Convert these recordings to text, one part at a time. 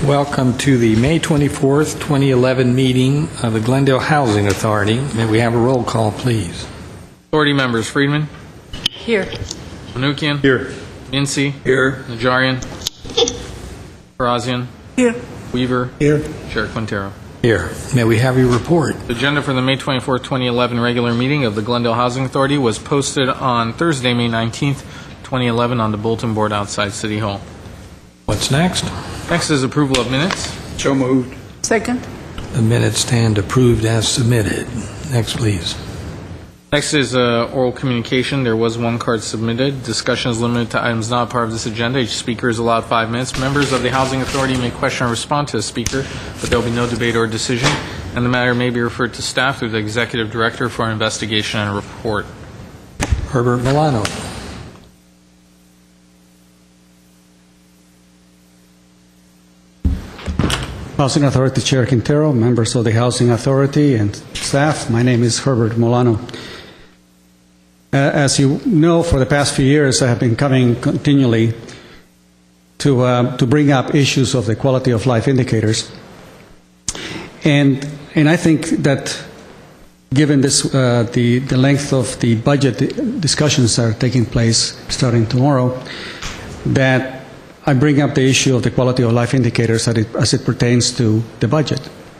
Welcome to the May 24th, 2011 meeting of the Glendale Housing Authority. May we have a roll call, please? Authority members: Friedman. Here. Manukian. Here. Mincy. Here. Najarian. Karazian. Here. Weaver. Here. Chair Quintero. Here. May we have your report? The agenda for the May 24th, 2011 regular meeting of the Glendale Housing Authority was posted on Thursday, May 19th, 2011 on the bulletin board outside City Hall. What's next? Next is approval of minutes. So moved. Second. The minutes stand approved as submitted. Next, please. Next is oral communication. There was one card submitted. Discussion is limited to items not part of this agenda. Each speaker is allowed 5 minutes. Members of the Housing Authority may question or respond to the speaker, but there will be no debate or decision, and the matter may be referred to staff through the Executive Director for an investigation and a report. Herbert Milano. Housing Authority Chair Quintero, members of the Housing Authority and staff, my name is Herbert Milano. As you know, for the past few years, I have been coming continually to bring up issues of the quality of life indicators. And I think that given this, the length of the budget discussions that are taking place starting tomorrow, that I bring up the issue of the quality of life indicators as it pertains to the budget.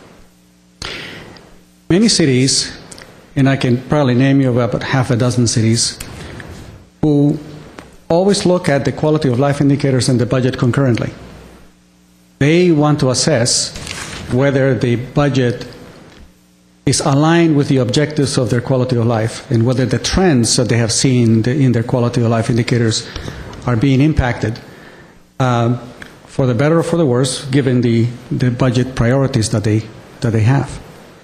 Many cities, and I can probably name you about half a dozen cities, who always look at the quality of life indicators and the budget concurrently. They want to assess whether the budget is aligned with the objectives of their quality of life and whether the trends that they have seen in their quality of life indicators are being impacted for the better or for the worse, given the budget priorities that they have.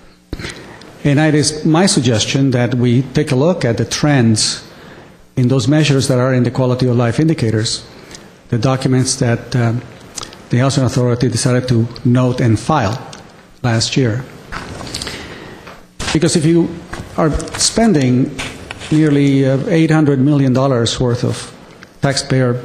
And it is my suggestion that we take a look at the trends in those measures that are in the quality of life indicators, the documents that the Housing Authority decided to note and file last year. Because if you are spending nearly $800 million worth of taxpayer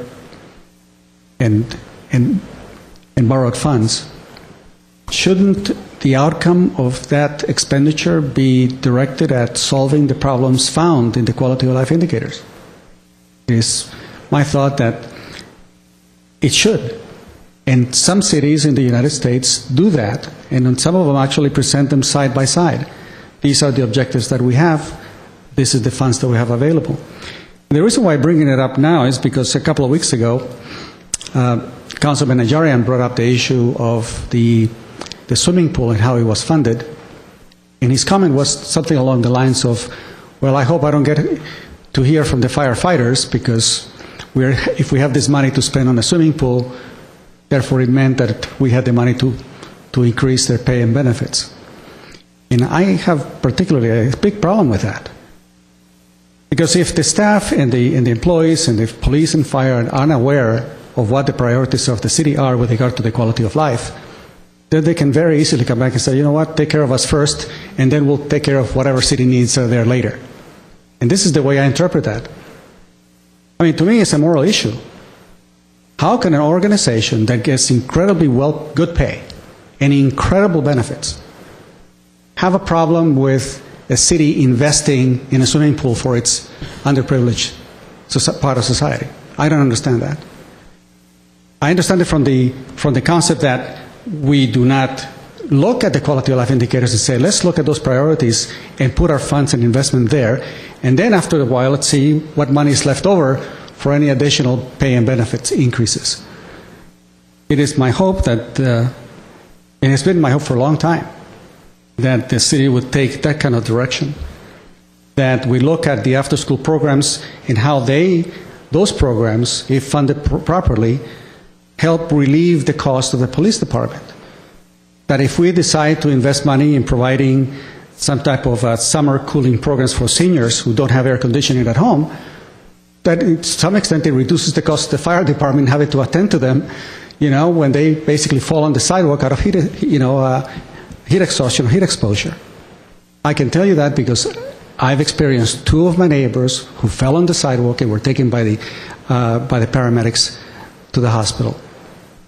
and borrowed funds, shouldn't the outcome of that expenditure be directed at solving the problems found in the quality of life indicators? It is my thought that it should. And some cities in the United States do that, and some of them actually present them side by side. These are the objectives that we have. This is the funds that we have available. The reason why I'm bringing it up now is because a couple of weeks ago, Councilman Najarian brought up the issue of the swimming pool and how it was funded. And his comment was something along the lines of, well, I hope I don't get to hear from the firefighters because if we have this money to spend on a swimming pool, therefore it meant that we had the money to increase their pay and benefits. And I have particularly a big problem with that. Because if the staff and the employees and the police and fire are unaware of what the priorities of the city are with regard to the quality of life, then they can very easily come back and say, you know what, take care of us first, and then we'll take care of whatever city needs are there later. And this is the way I interpret that. I mean, to me, it's a moral issue. How can an organization that gets incredibly good pay and incredible benefits have a problem with a city investing in a swimming pool for its underprivileged part of society? I don't understand that. I understand it from the concept that we do not look at the quality of life indicators and say, let's look at those priorities and put our funds and investment there, and then after a while, let's see what money is left over for any additional pay and benefits increases. It is my hope that, it has been my hope for a long time, that the city would take that kind of direction, that we look at the after-school programs and how those programs, if funded properly, help relieve the cost of the police department. That if we decide to invest money in providing some type of summer cooling programs for seniors who don't have air conditioning at home, that to some extent it reduces the cost of the fire department having to attend to them, when they basically fall on the sidewalk out of heat exhaustion or heat exposure. I can tell you that because I've experienced two of my neighbors who fell on the sidewalk and were taken by the paramedics to the hospital.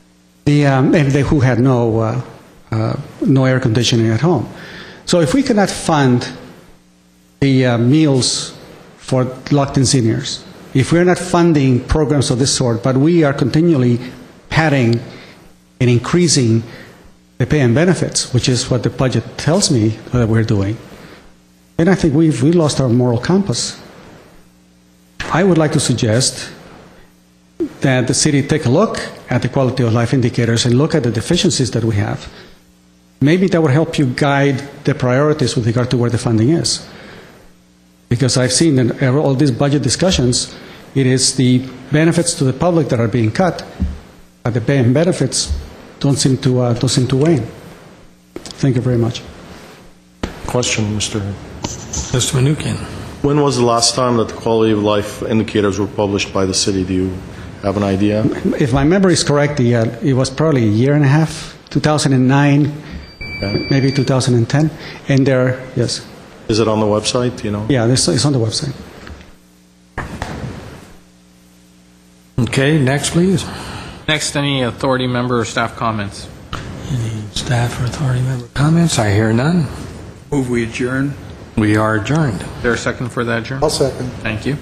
who had no air conditioning at home. So if we cannot fund the meals for locked-in seniors, if we're not funding programs of this sort, but we are continually padding and increasing the pay and benefits, which is what the budget tells me that we're doing, then I think we lost our moral compass. I would like to suggest that the city take a look at the quality of life indicators and look at the deficiencies that we have. Maybe that would help you guide the priorities with regard to where the funding is. Because I've seen in all these budget discussions, it is the benefits to the public that are being cut, but the pay and benefits don't seem to wane. Thank you very much. Question, Mr. Mr. Menuchyan. When was the last time that the quality of life indicators were published by the city? Do you have an idea? If my memory is correct, it was probably a year and a half, 2009, maybe 2010. And there, yes. Is it on the website, do you know? Yeah, it's on the website. Okay, next, please. Next, any authority member or staff comments? Any staff or authority member comments? I hear none. Move we adjourn. We are adjourned. Is there a second for that, adjourn? I'll second. Thank you.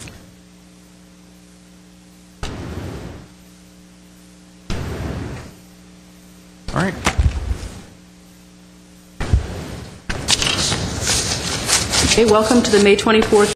All right. Okay, welcome to the May 24th